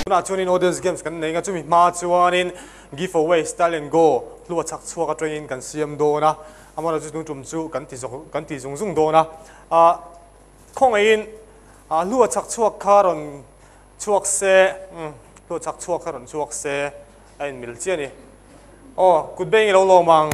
na chuanin audience games kan nei nga chumi ma chuanin giveaway style and go lua chak chua ka train kan siam do na amara chu tum chu kan ti zung zung do na khong in lua chak chua kharon chuak se lua chak chua kharon chuak se ain mil chi ni good bang lo lo mang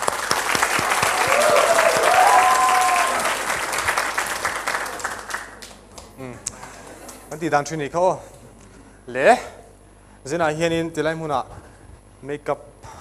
kan ti dan chuni kho le zena hianin tilai muna makeup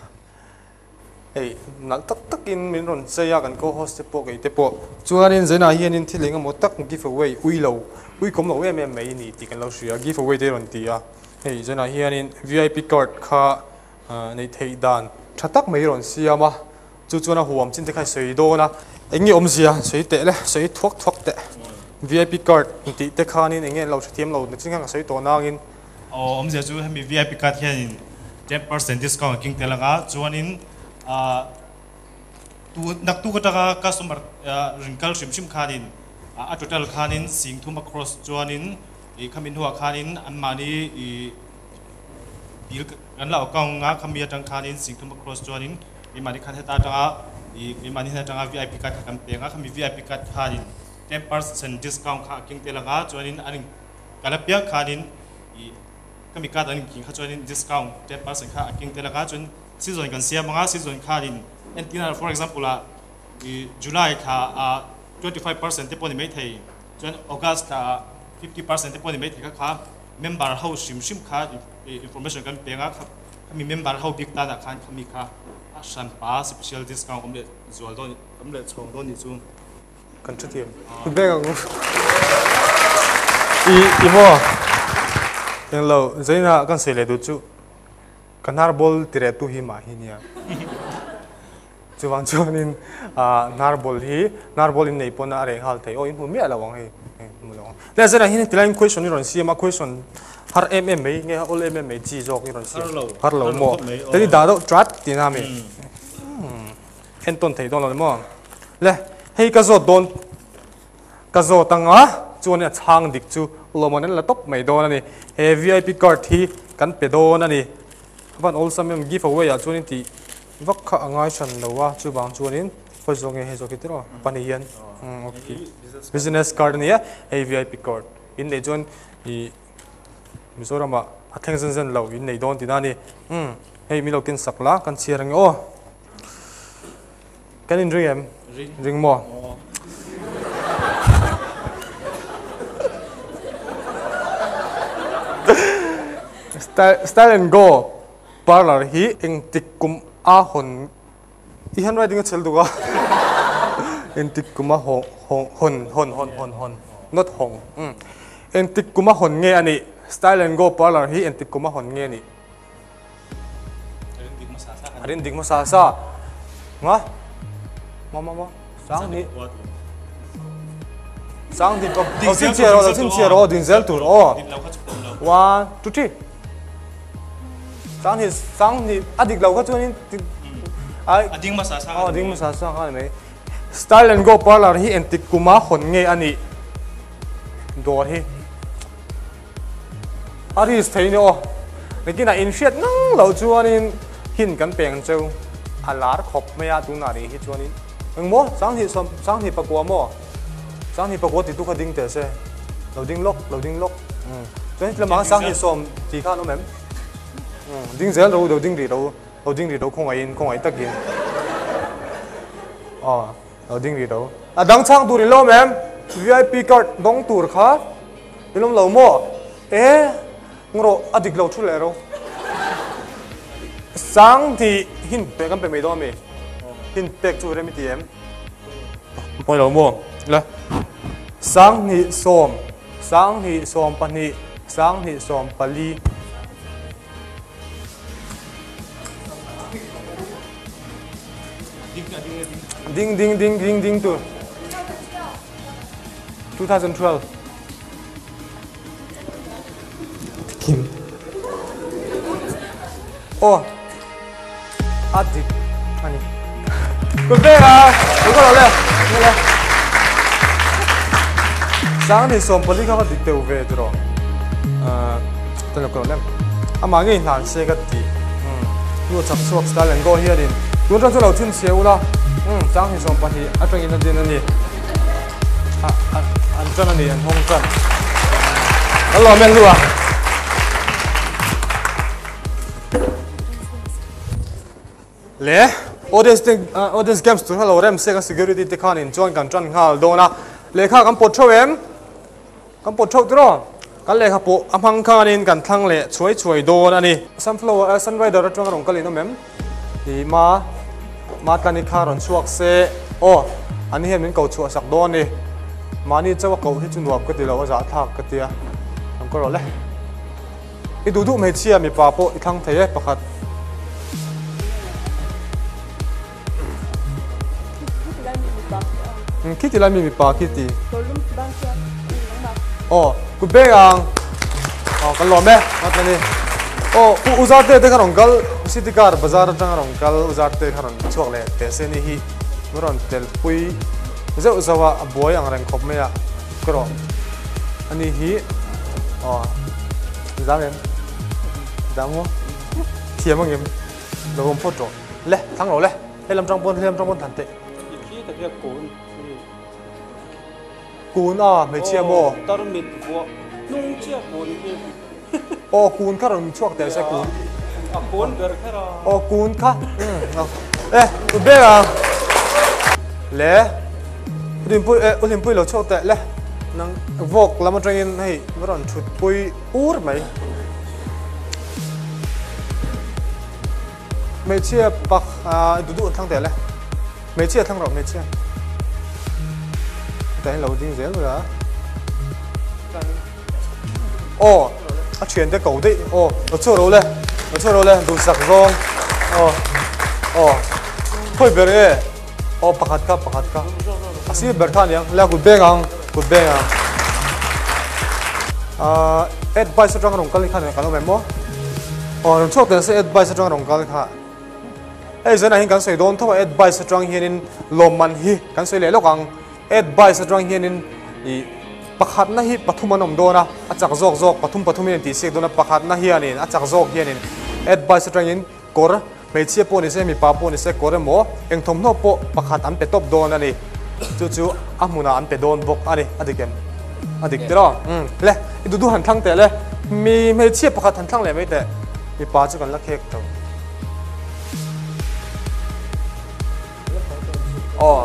nal tak in min ron cheya kan ko host po ke te po chuanin zena hianin thilinga mo tak giveaway ui kom lo em mai ni ti kan lo shia giveaway te ron ti a zena hianin VIP card kha nei thei dan thatak mai ron siama chuana huam chin te khai sei do na engi om sia sei te le sei thuak te VIP card ti te khanin enge lo thiam lo chin nga sei to nangin om sia chu hemi VIP card hianin 10% discount king telanga chuanin tu ka customer ringkal sim khanin a total khanin sing thuma cross chuanin khamin huwa khanin anmani bil kan la account nga khamia tang khanin sing thuma cross chuanin imani khan heta tanga imani heta tanga VIP card kam penga khami VIP card khanin 10% discount kha king telanga chuanin aning kalapia khanin kami card aning king kha chuanin discount 10% kha king telanga chun season kan sia manga season khanin entina for example July kha 25% te poni mai thei chuan August kha 50% te poni mai thei kha member house sim kha information kan penga kami member house big ta da khan kami kha san pa special discount omle zual don omle chong don ni chu kan chu thiam ku be ang i mo yang lo zaina kan se le du chu kanar bol tire tu hi ma hi nia chuwang chuanin nar bol in nei pona are hal thei in hu mi ala wang he mu lo le zera hin tilain question ni ron si ma question har MMA nge all MMA chi jok ni ron si har lo mo tani da do trat ti na me en ton thei don lo mo le hei ka zo don ka zo tanga chuan a chang dik chu lo mon la top mai don ani he VIP card hi kan pe don ani ban also mem giveaway a chuan ti vak kha angai san lo wa chu bang chuanin phoi zong he zo kitro paniyan okay business card ni a VIP card in nei chuan I Mizorama atheng zen lo in nei don ti na ni hei mi lo kin sakla kan chiarang kan in ring mo style and go parlor hi eng tikkum a hon I handwriting chel duga eng tikkum a hon not hong eng tikkum a hon nge ani style and go parlor hi eng tikkum a hon nge ni arin dik ma sa nga ma sang di ko sin chiaro din zel tur 1 2 3 sang ni adik lau ka chuanin ading ma sa ka mai style and go parlor hi antik kuma hon nge ani dor hi aris theine lekina in fiat nang lau chuanin hin kan peng cheu alar khop maya tu na ri hi chuanin engmo sang hi pakwa mo sang hi pakwa ti tu ka ding te se loading lock chuan tlama sang hi som ti kha no mem ding zel ro ding ri ro khong ai takin ding ri ro dang chang tu ri lo mem VIP card dong tur kha ilom lo mo ngro adik lo thu le ro sang thì hin pe kan pe me do me hin pek chu re mi ti em poi lo mo la sang hi som pani sang hi som pali ding tu 2012 Kim adik ani good day đúng rồi lên sáng thì sớm balik ka dik te về rồi tên là cầu lem mà nghe hàn xe cái gì luôn chắc suốt style lên go here din luôn trong chỗ đầu tiên xéo la chẳng hình dung bản thì ở trong in din này anh chân này anh hông chân hello men luôn le audience games tu hello rem se ka security te khan in join kan tran hal dona lekha kam pot tho em kam pot tho tro kan lekha po amhang khan in kan thang le choi don ani sunflower sunrider atang rong kalin mem hi ma tani kha ron chuak se o ani hem min ko chu sak don ni mani chawa ko hi chu nuap ka ti lo za thak ka tia ang ko ro le I du me chia mi pa po I thang thei pakhat kiti la mi pa kiti oh ku begang oh kan lo me matani oh uzarte te kan gal city car bazar tang rong gal uzarte kan chuak le te se ni hi muron tel pui ze uzawa boy ang reng khop me ya kro ani hi oh zamen damo thiam ngem lo bom photo le thang lo le lam trong bon than te ki ta ke cún à mấy chia mồ tao mệt quá nung chia cún ô cún khác rồi chuột để sẽ cún cún được thế rồi ô cún khác ê tụi bé à lẽ ulim pui lo chuột tệ lẽ nang vok làm một training hay nó còn chụt pui ur mấy chia bạc đủ thằng tệ lẽ mấy chia thằng rồi mấy chia tại lâu tin dễ rồi à ô chuyển tới cầu đấy ô nó cho đâu lên đủ sạch rồi ô thôi về đi ô pakat ka asi berthan yang la good bang advice trong rong kali khan kan lo mo ô nó cho tới sẽ advice trong rong kali kha ai giờ này kan soi don thâu advice trong hiền loman hi kan soi le lokang advice atang hianin I pakhat na hi pathum anom dona achak zok pathum in ti sek dona pakhat na hianin achak zok hianin advice atang in kor mechia po ni se mi pa po ni se kor mo engthom no po pakhat an pe top don ani chu amuna an pe don bok ani adik tero le du han thang te le mi mechia pakhat han thang le mai te mi pa chu kan la khek to oh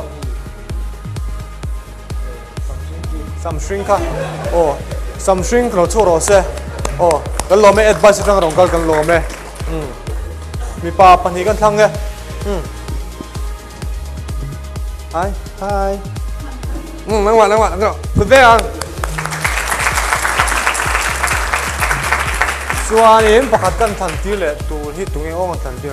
some shrink some shrink lo choro se kan lo me advice tang rong kan lo me mi pa pani kan thang nge hi nang wa good day ang suanin pakhat kan than ti le tu hi tunge ong than ti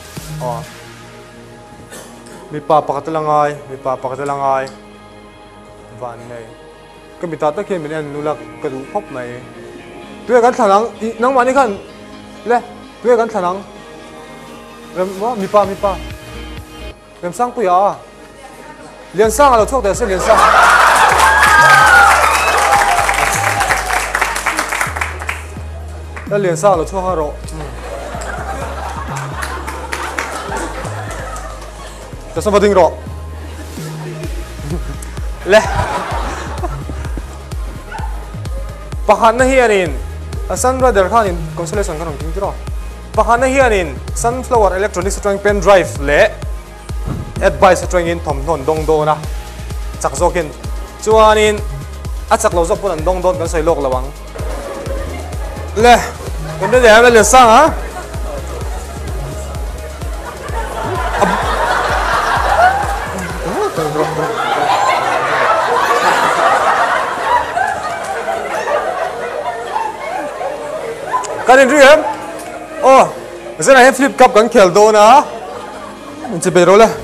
mi pa pakhat langai van nei cái bị tát kia mình ăn nula cái đủ hốc này tôi gan thằng nắng mà đi khăn le tôi gan thằng làm mi pa làm sang tôi à liền sang là thuốc để sẽ liền sang liền sang là thuốc rồiจะสมบูรณ์หรอle pakhat na hianin sunrider khanin constellation kanong tingtiro pakhat na hianin sunflower electronics string pen drive le advice string in thom thon dong do na chak zokin chuanin achak lo zok pon dong don kan sei lok lawang le kan de ya le sang ha cái này riêng giờ này flip cup cần khel do na mình chỉ biết rồi là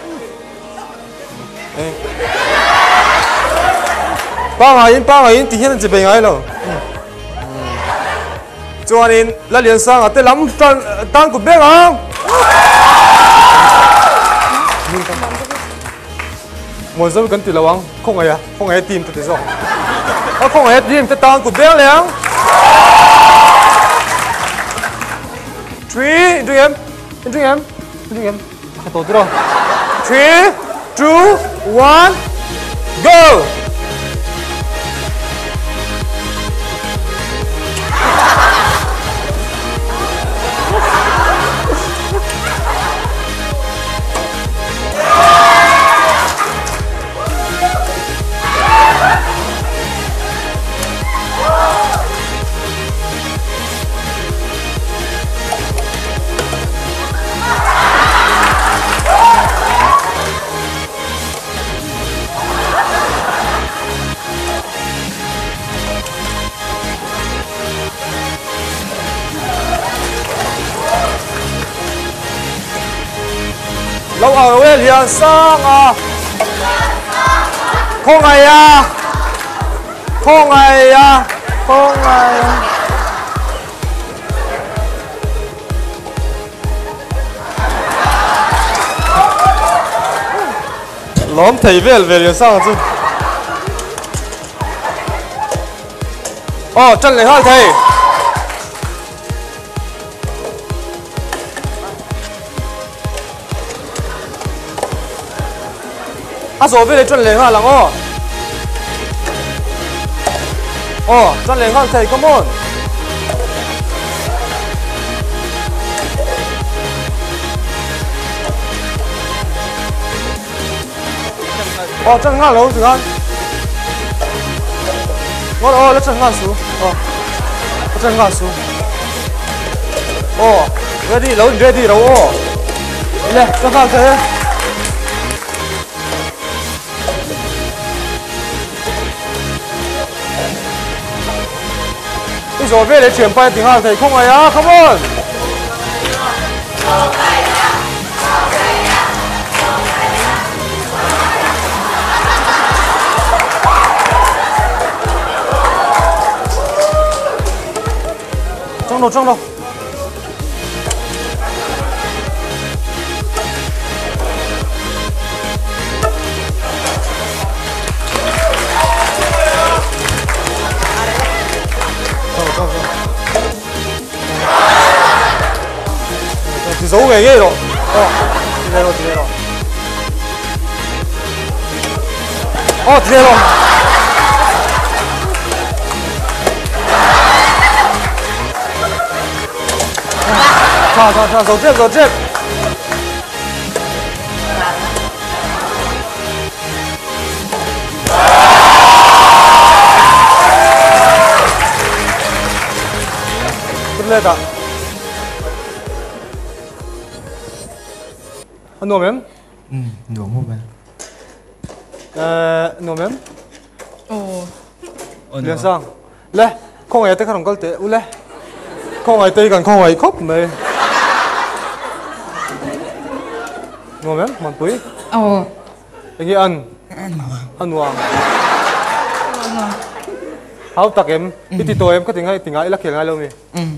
ba ngày in thì hiện chỉ biết ngay rồi cho nên là liên sang ở tới lắm tan của bé không một giờ cần từ lâu không ai tìm từ rồi không ai tìm từ tan của bé liền 3 into em khát tổ rồi 3 2 1 go lâu ở quê liền sang à không ngày à lóm thầy về liền sang chứ chân lấy hai thầy số về chuẩn lấy hoa lắm chuẩn lấy hoa thầy come on chân ngã lâu thử ăn ngon lấy chân ngã xuống chân ngã xuống ready lâu ready đâu nè chân ngã thế rồi về để chuyển bay tiếng Hàn thầy không ai á, come on. Trong đâu. Thì giấu về ghê rồi. Thì đây rồi. Thì đây rồi. Giấu tiếp. Lên ạ. Nomen? Nomen. Nomen? Liên sang. Lê, không ai tới khăn câu tế. Lê. Không ai tới gần không ai khóc mày. Nomen, mặn bụi. Anh ăn. Ăn hoàng. Háo tạc em. Ít tổ em có tiếng ai lắc ngay lâu mi.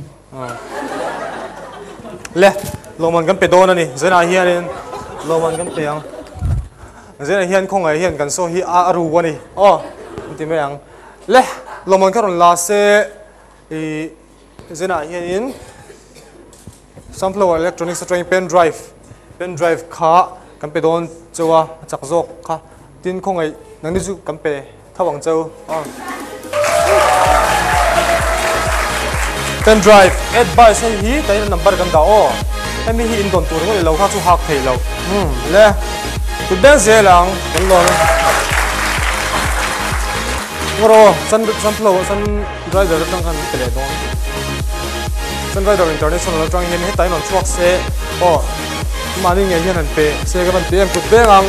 Lê, loman kan pedo na ni. Zena hianin loman kan peang. Zena hian khong ai hian kan so hi aru wani. Ti me ang. Le, loman karon la se zena hianin sunflower electronics string pen drive kha kan pedon chawa chak jok kha tin khong ai nang ni chu kan pe thawang chau. Pen drive advice hi tay number kan da em hi in don tur ngoi lo kha chu hak thei lo le tu ben ze lang kan lo ngoro sunflower sun driver tang kan tele don sun driver international tang hin he tay non chuak se mani nge hian an pe se ka ban te tu be ngang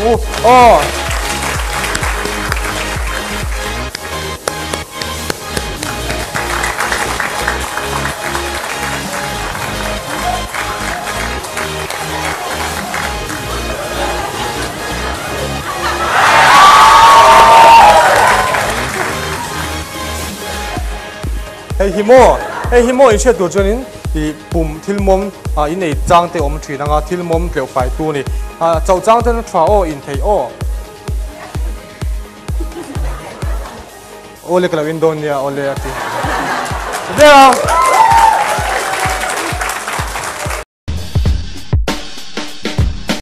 himo in chat tu chuanin i pum thilmom in ei chang te om thina nga thilmom tleu fai tu ni chau chang te na thra in thei ole kala win don ya ole ati